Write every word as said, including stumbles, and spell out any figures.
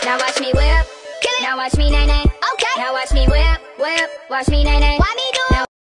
Now watch me whip. Now watch me nay nay. Okay. Now watch me whip, whip. Watch me nay nay. Why me do it? Now